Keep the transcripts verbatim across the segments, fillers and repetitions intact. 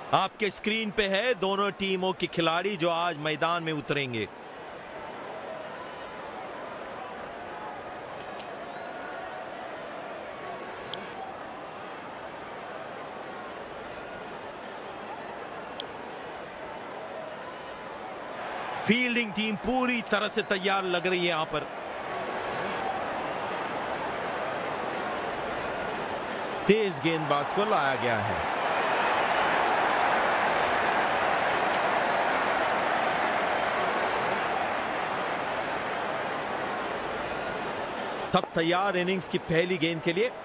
आपके स्क्रीन पे है दोनों टीमों के खिलाड़ी जो आज मैदान में उतरेंगे। फील्डिंग टीम पूरी तरह से तैयार लग रही है यहां पर। तेज गेंदबाज को लाया गया है। सब तैयार इनिंग्स की पहली गेंद के लिए।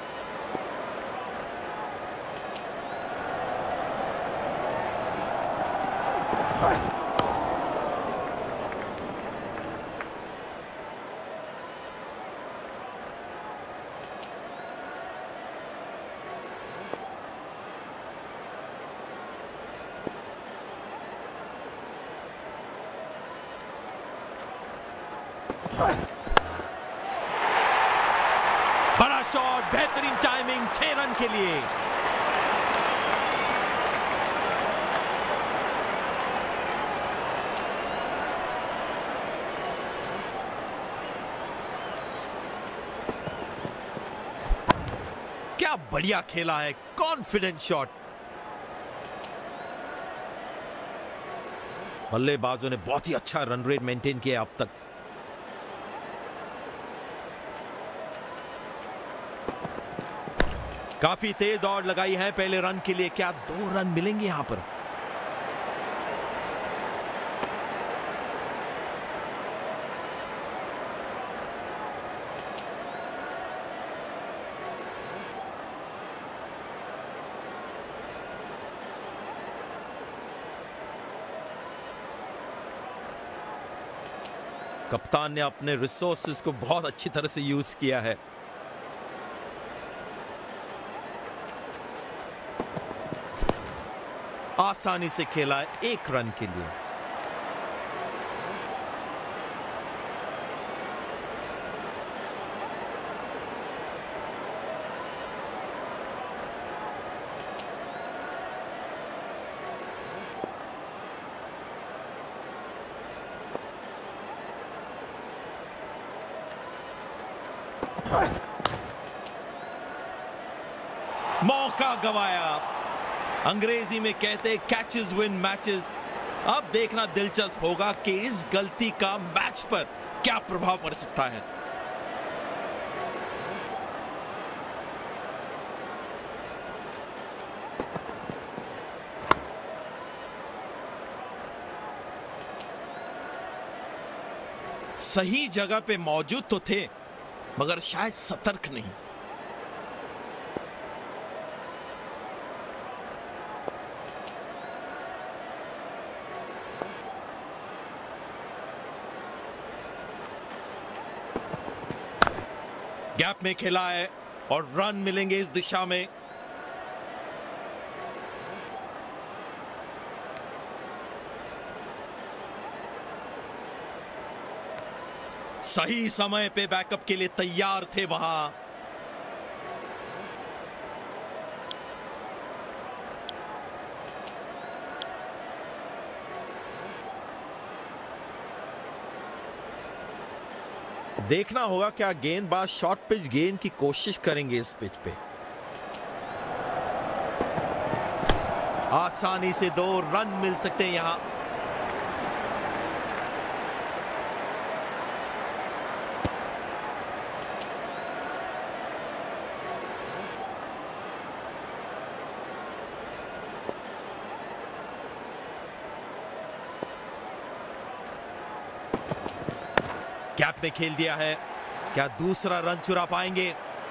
बड़ा शॉट, बेहतरीन टाइमिंग, छह रन के लिए। क्या बढ़िया खेला है, कॉन्फिडेंट शॉट। बल्लेबाजों ने बहुत ही अच्छा रन रेट मेंटेन किया अब तक। काफी तेज दौड़ लगाई है पहले रन के लिए। क्या दो रन मिलेंगे यहां पर? कप्तान ने अपने रिसोर्सेज को बहुत अच्छी तरह से यूज किया है। आसानी से खेला है एक रन के लिए। मौका गवाया। अंग्रेजी में कहते कैचेस विन मैचेस। अब देखना दिलचस्प होगा कि इस गलती का मैच पर क्या प्रभाव पड़ सकता है। सही जगह पे मौजूद तो थे मगर शायद सतर्क नहीं। गैप में खेला है और रन मिलेंगे इस दिशा में। सही समय पे बैकअप के लिए तैयार थे वहां। देखना होगा क्या गेंदबाज शॉर्ट पिच गेंद की कोशिश करेंगे इस पिच पे। आसानी से दो रन मिल सकते हैं यहां। गैप में खेल दिया है। क्या दूसरा रन चुरा पाएंगे?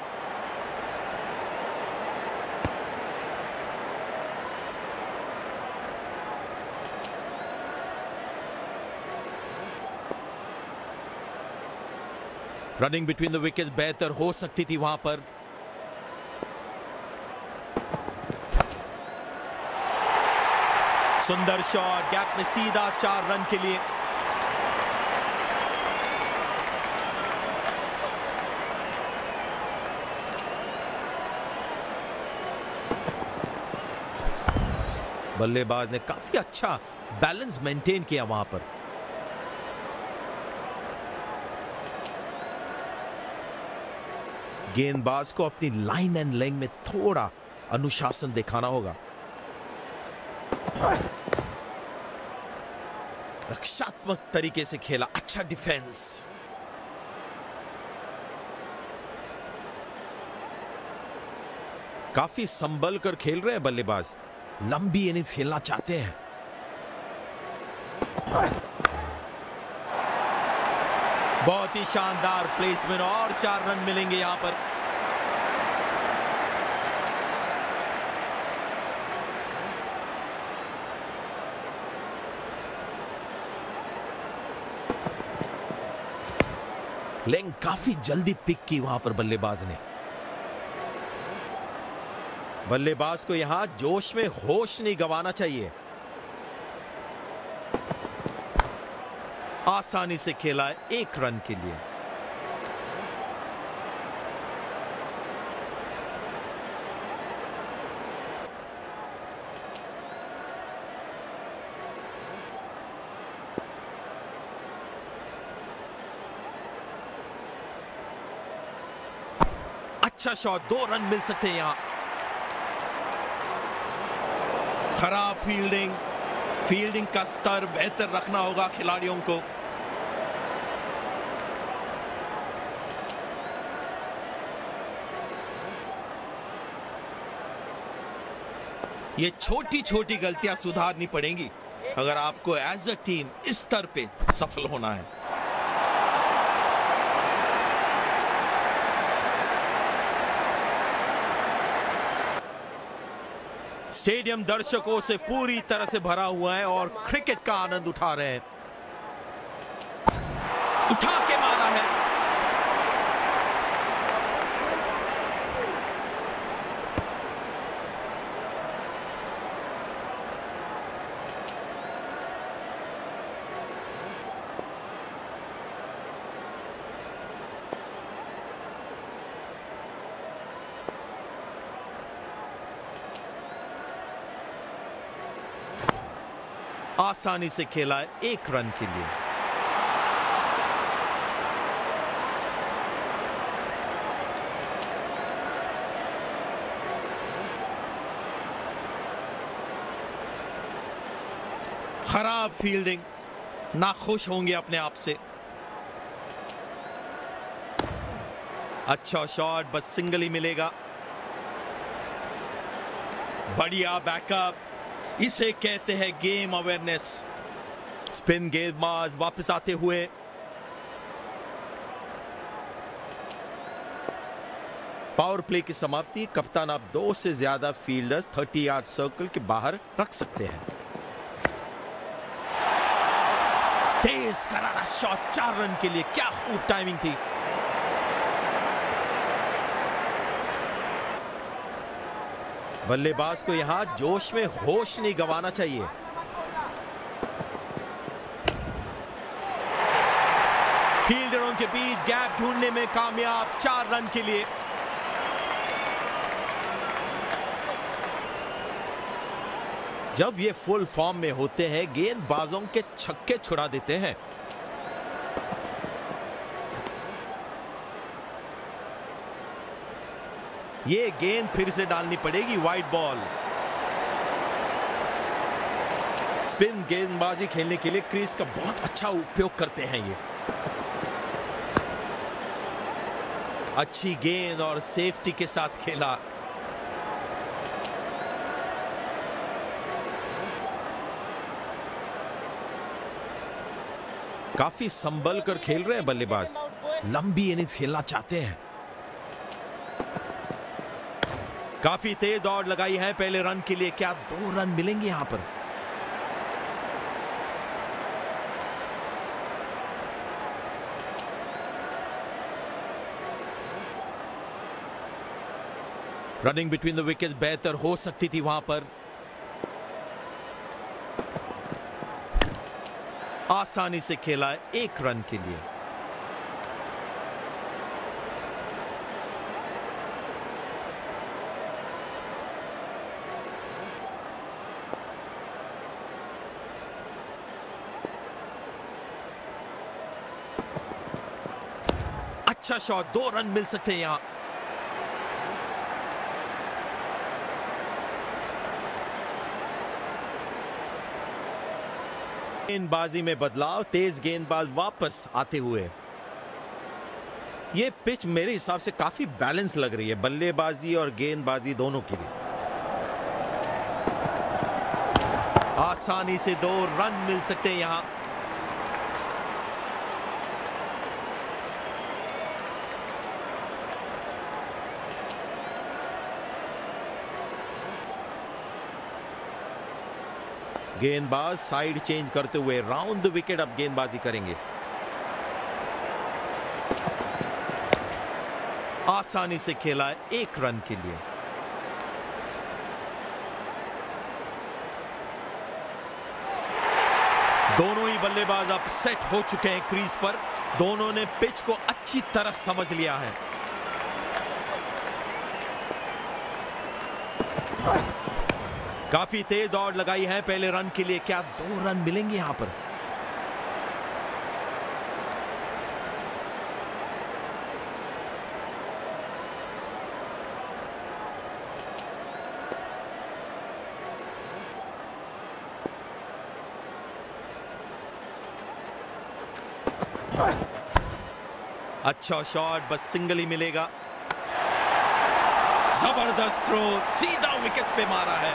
रनिंग बिटवीन द विकेट्स बेहतर हो सकती थी वहां पर। सुंदर शॉट, गैप में सीधा चार रन के लिए। बल्लेबाज ने काफी अच्छा बैलेंस मेंटेन किया वहां पर। गेंदबाज को अपनी लाइन एंड लेंथ में थोड़ा अनुशासन दिखाना होगा। रक्षात्मक तरीके से खेला, अच्छा डिफेंस। काफी संभल कर खेल रहे हैं बल्लेबाज, लंबी इनिंग्स खेलना चाहते हैं। बहुत ही शानदार प्लेसमेंट और चार रन मिलेंगे यहां पर। लेकिन काफी जल्दी पिक की वहां पर बल्लेबाज ने। बल्लेबाज को यहां जोश में होश नहीं गंवाना चाहिए। आसानी से खेला है एक रन के लिए। अच्छा शॉट, दो रन मिल सकते हैं यहां। खराब फील्डिंग, फील्डिंग का स्तर बेहतर रखना होगा खिलाड़ियों को। ये छोटी छोटी गलतियां सुधारनी पड़ेंगी अगर आपको एज अ टीम इस स्तर पे सफल होना है। स्टेडियम दर्शकों से पूरी तरह से भरा हुआ है और क्रिकेट का आनंद उठा रहे हैं। उठा के मारा है। आसानी से खेला है एक रन के लिए। खराब फील्डिंग, नाखुश होंगे अपने आप से। अच्छा शॉट, बस सिंगल ही मिलेगा। बढ़िया बैकअप, इसे कहते हैं गेम अवेयरनेस। स्पिन गेंदबाज वापस आते हुए। पावर प्ले की समाप्ति। कप्तान आप दो से ज्यादा फील्डर्स तीस यार्ड सर्कल के बाहर रख सकते हैं। तेज करारा शॉट, चार रन के लिए। क्या खूब टाइमिंग थी। बल्लेबाज को यहां जोश में होश नहीं गंवाना चाहिए। फील्डरों के बीच गैप ढूंढने में कामयाब, चार रन के लिए। जब ये फुल फॉर्म में होते हैं गेंदबाजों के छक्के छुड़ा देते हैं। ये गेंद फिर से डालनी पड़ेगी, वाइड बॉल। स्पिन गेंदबाजी खेलने के लिए क्रीज का बहुत अच्छा उपयोग करते हैं ये। अच्छी गेंद और सेफ्टी के साथ खेला। काफी संभल कर खेल रहे हैं बल्लेबाज, लंबी इनिंग्स खेलना चाहते हैं। काफी तेज दौड़ लगाई है पहले रन के लिए। क्या दो रन मिलेंगे यहां पर? रनिंग बिटवीन द विकेट्स बेहतर हो सकती थी वहां पर। आसानी से खेला है एक रन के लिए। अच्छा शॉट, दो रन मिल सकते हैं यहां। गेंदबाजी में बदलाव, तेज गेंदबाज वापस आते हुए। यह पिच मेरे हिसाब से काफी बैलेंस लग रही है बल्लेबाजी और गेंदबाजी दोनों के लिए। आसानी से दो रन मिल सकते हैं यहां। गेंदबाज साइड चेंज करते हुए राउंड द विकेट अब गेंदबाजी करेंगे। आसानी से खेला है एक रन के लिए। दोनों ही बल्लेबाज अब सेट हो चुके हैं क्रीज पर। दोनों ने पिच को अच्छी तरह समझ लिया है। काफी तेज दौड़ लगाई है पहले रन के लिए। क्या दो रन मिलेंगे यहां पर? अच्छा शॉट, बस सिंगल ही मिलेगा। जबरदस्त थ्रो, सीधा विकेट्स पे मारा है।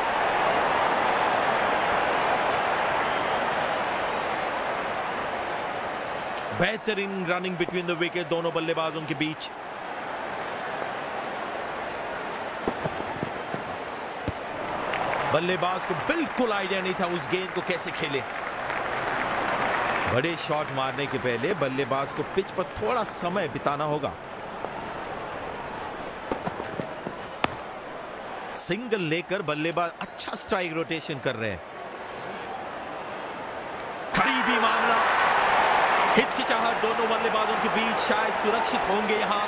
बेहतरीन रनिंग बिटवीन द विकेट दोनों बल्लेबाजों के बीच। बल्लेबाज को बिल्कुल आइडिया नहीं था उस गेंद को कैसे खेले। बड़े शॉट मारने के पहले बल्लेबाज को पिच पर थोड़ा समय बिताना होगा। सिंगल लेकर बल्लेबाज अच्छा स्ट्राइक रोटेशन कर रहे हैं। करीबी मामला, हिचकिचाहट दोनों बल्लेबाजों के बीच, शायद सुरक्षित होंगे यहां।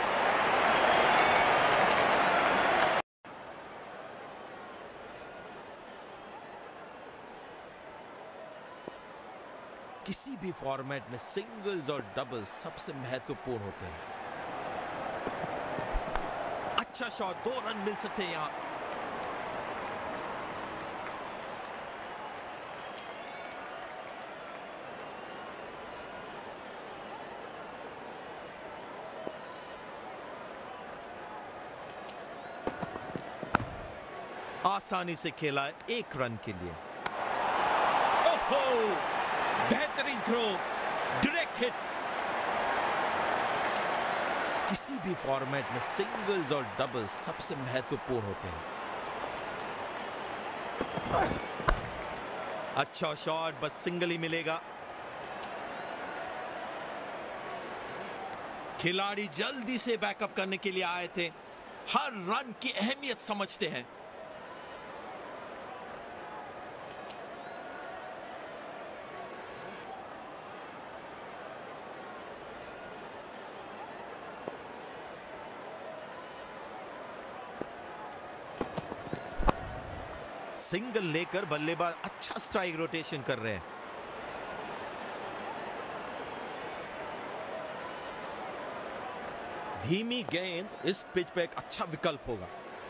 किसी भी फॉर्मेट में सिंगल्स और डबल्स सबसे महत्वपूर्ण होते हैं। अच्छा शॉट, दो रन मिल सकते हैं यहां। आसानी से खेला है एक रन के लिए। ओहो, बेहतरीन थ्रो, डायरेक्ट हिट। किसी भी फॉर्मेट में सिंगल्स और डबल्स सबसे महत्वपूर्ण होते हैं। अच्छा शॉट, बस सिंगल ही मिलेगा। खिलाड़ी जल्दी से बैकअप करने के लिए आए थे। हर रन की अहमियत समझते हैं। सिंगल लेकर बल्लेबाज अच्छा स्ट्राइक रोटेशन कर रहे हैं। धीमी गेंद इस पिच पे एक अच्छा विकल्प होगा।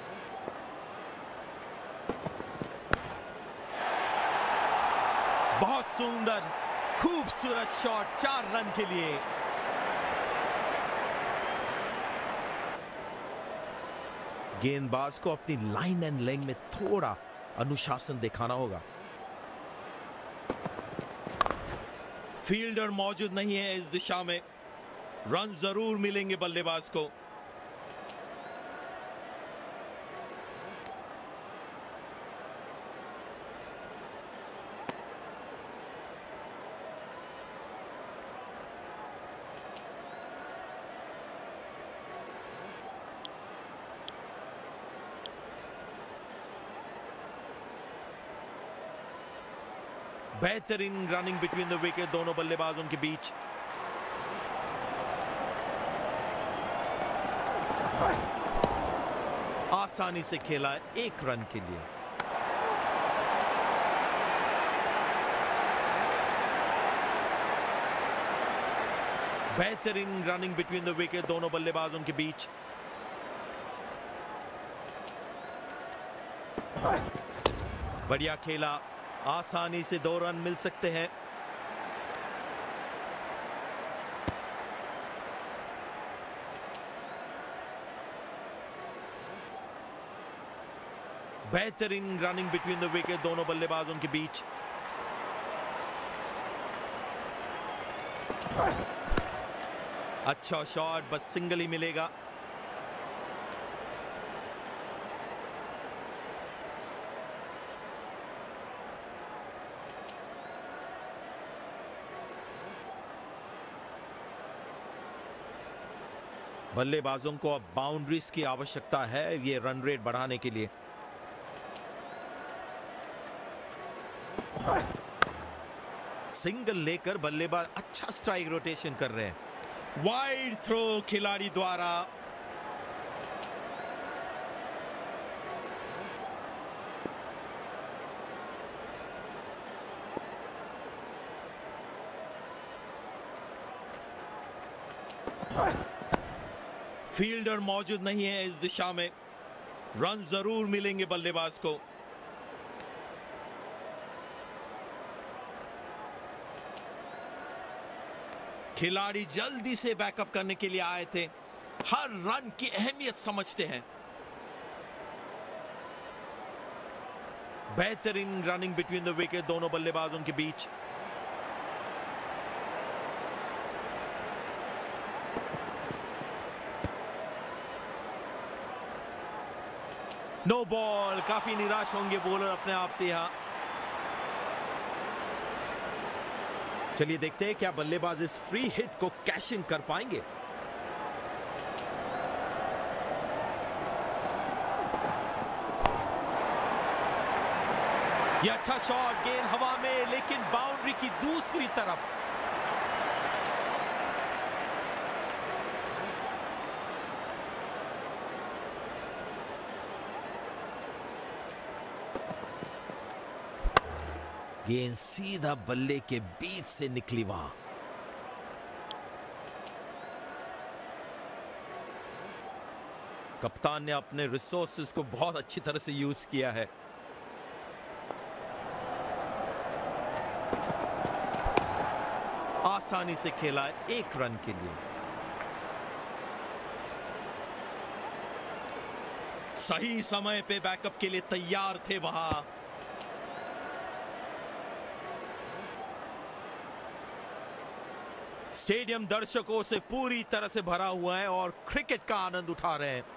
बहुत सुंदर, खूबसूरत शॉट, चार रन के लिए। गेंदबाज को अपनी लाइन एंड लेंथ में थोड़ा अनुशासन दिखाना होगा। फील्डर मौजूद नहीं है इस दिशा में। रन जरूर मिलेंगे बल्लेबाज को। बेहतरीन रनिंग बिटवीन द विकेट दोनों बल्लेबाजों के बीच। आसानी से खेला है एक रन के लिए। बेहतरीन रनिंग बिटवीन द विकेट दोनों बल्लेबाजों के बीच। बढ़िया खेला, आसानी से दो रन मिल सकते हैं। बेहतरीन रनिंग बिटवीन द विकेट दोनों बल्लेबाजों के बीच। अच्छा शॉट, बस सिंगल ही मिलेगा। बल्लेबाजों को अब बाउंड्रीज की आवश्यकता है ये रन रेट बढ़ाने के लिए। सिंगल लेकर बल्लेबाज अच्छा स्ट्राइक रोटेशन कर रहे हैं। वाइड थ्रो खिलाड़ी द्वारा। फील्डर मौजूद नहीं है इस दिशा में, रन जरूर मिलेंगे बल्लेबाज को। खिलाड़ी जल्दी से बैकअप करने के लिए आए थे, हर रन की अहमियत समझते हैं। बेहतरीन रनिंग बिटवीन द विकेट दोनों बल्लेबाजों के बीच। नो बॉल, काफी निराश होंगे बॉलर अपने आप से यहां। चलिए देखते हैं क्या बल्लेबाज इस फ्री हिट को कैश इन कर पाएंगे। यह अच्छा शॉट, गेंद हवा में लेकिन बाउंड्री की दूसरी तरफ। गेंद सीधा बल्ले के बीच से निकली वहां। कप्तान ने अपने रिसोर्सेज को बहुत अच्छी तरह से यूज किया है। आसानी से खेला एक रन के लिए। सही समय पे बैकअप के लिए तैयार थे वहां। स्टेडियम दर्शकों से पूरी तरह से भरा हुआ है और क्रिकेट का आनंद उठा रहे हैं।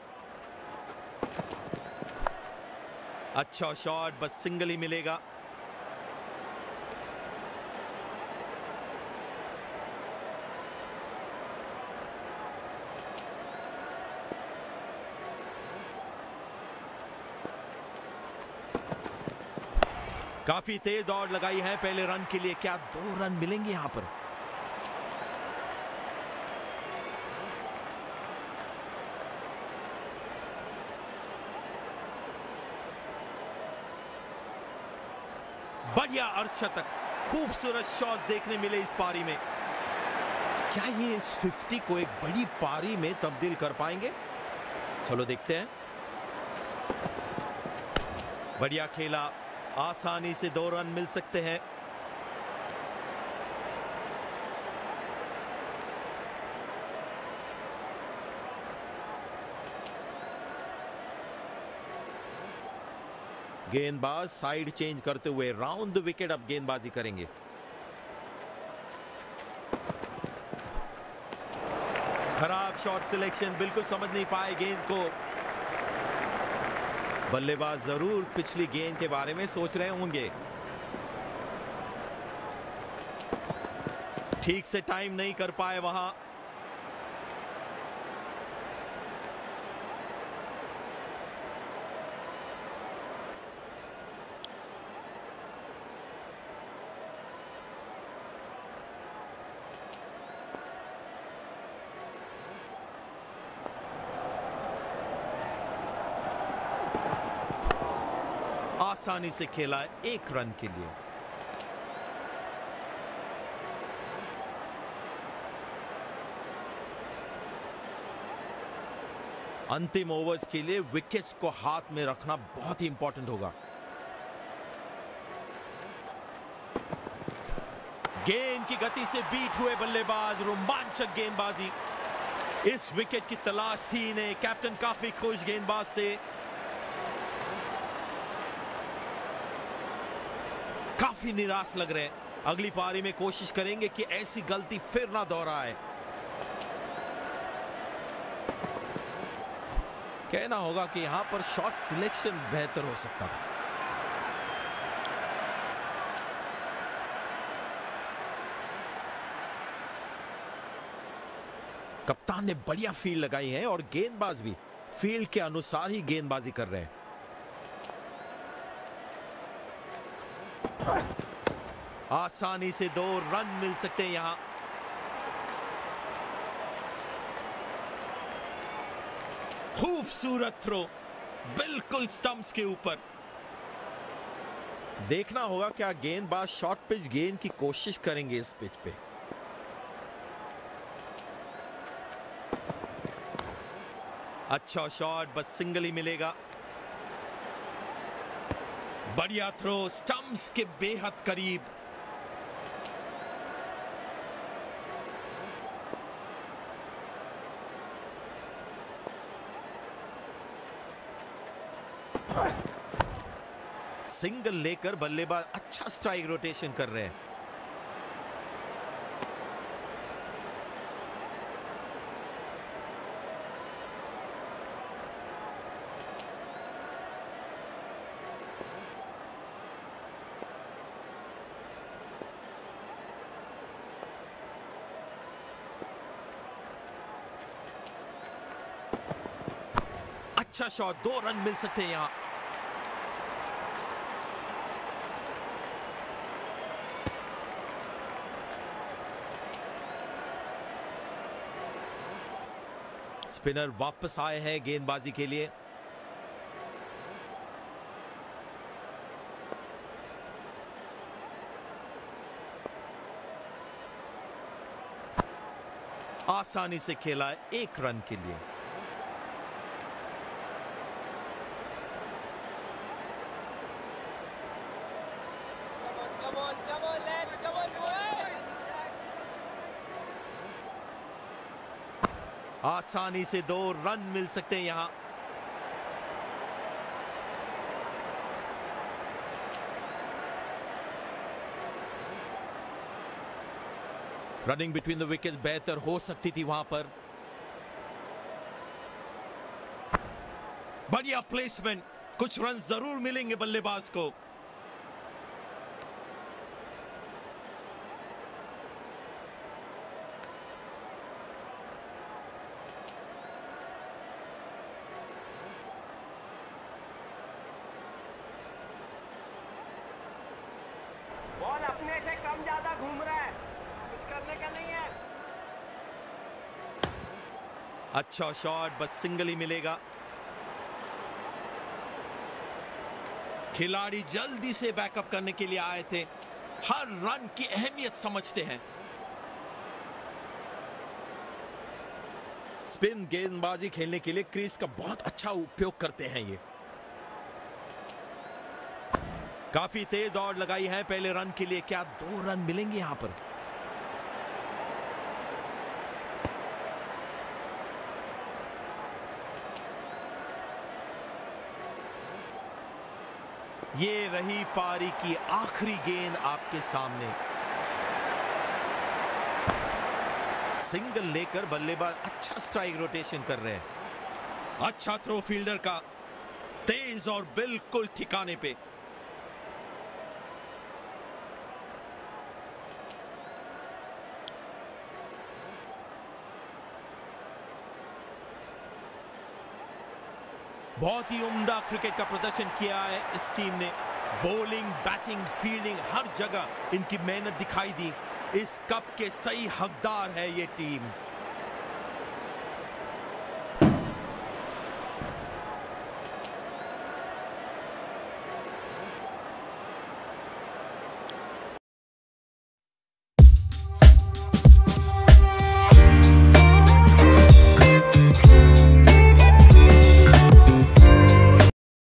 अच्छा शॉट, बस सिंगल ही मिलेगा। काफी तेज दौड़ लगाई है पहले रन के लिए, क्या दो रन मिलेंगे यहां पर? बढ़िया अर्धशतक, खूबसूरत शॉट्स देखने मिले इस पारी में। क्या ये इस पचास को एक बड़ी पारी में तब्दील कर पाएंगे? चलो देखते हैं। बढ़िया खेला, आसानी से दो रन मिल सकते हैं। गेंदबाज साइड चेंज करते हुए राउंड द विकेट अब गेंदबाजी करेंगे। खराब शॉट सिलेक्शन, बिल्कुल समझ नहीं पाए गेंद को। बल्लेबाज जरूर पिछली गेंद के बारे में सोच रहे होंगे। ठीक से टाइम नहीं कर पाए वहां। आसानी से खेला एक रन के लिए। अंतिम ओवर्स के लिए विकेट्स को हाथ में रखना बहुत ही इंपॉर्टेंट होगा। गेंद की गति से बीट हुए बल्लेबाज, रोमांचक गेंदबाजी। इस विकेट की तलाश थी इन्हें। कैप्टन काफी खुश गेंदबाज से, काफी निराश लग रहे हैं। अगली पारी में कोशिश करेंगे कि ऐसी गलती फिर ना दोहराए। कहना होगा कि यहां पर शॉट सिलेक्शन बेहतर हो सकता था। कप्तान ने बढ़िया फील्ड लगाई है और गेंदबाज भी फील्ड के अनुसार ही गेंदबाजी कर रहे हैं। आसानी से दो रन मिल सकते हैं यहां। खूबसूरत थ्रो, बिल्कुल स्टंप्स के ऊपर। देखना होगा क्या गेंदबाज शॉर्ट पिच गेंद की कोशिश करेंगे इस पिच पे। अच्छा शॉट, बस सिंगल ही मिलेगा। बढ़िया थ्रो, स्टंप्स के बेहद करीब। सिंगल लेकर बल्लेबाज अच्छा स्ट्राइक रोटेशन कर रहे हैं। अच्छा शॉट, दो रन मिल सकते हैं यहां। स्पिनर वापस आए हैं गेंदबाजी के लिए। आसानी से खेला एक रन के लिए। आसानी से दो रन मिल सकते हैं यहां। रनिंग बिटवीन द विकेट्स बेहतर हो सकती थी वहां पर। बढ़िया प्लेसमेंट, कुछ रन जरूर मिलेंगे बल्लेबाज को। बॉल अपने से कम ज्यादा घूम रहा है, कुछ करने का नहीं है। अच्छा शॉट, बस सिंगल ही मिलेगा। खिलाड़ी जल्दी से बैकअप करने के लिए आए थे, हर रन की अहमियत समझते हैं। स्पिन गेंदबाजी खेलने के लिए क्रीज का बहुत अच्छा उपयोग करते हैं ये। काफी तेज दौड़ लगाई है पहले रन के लिए। क्या दो रन मिलेंगे यहां पर? ये रही पारी की आखिरी गेंद आपके सामने। सिंगल लेकर बल्लेबाज अच्छा स्ट्राइक रोटेशन कर रहे हैं। अच्छा थ्रो फील्डर का, तेज और बिल्कुल ठिकाने पे। बहुत ही उम्दा क्रिकेट का प्रदर्शन किया है इस टीम ने। बॉलिंग, बैटिंग, फील्डिंग, हर जगह इनकी मेहनत दिखाई दी। इस कप के सही हकदार है ये टीम।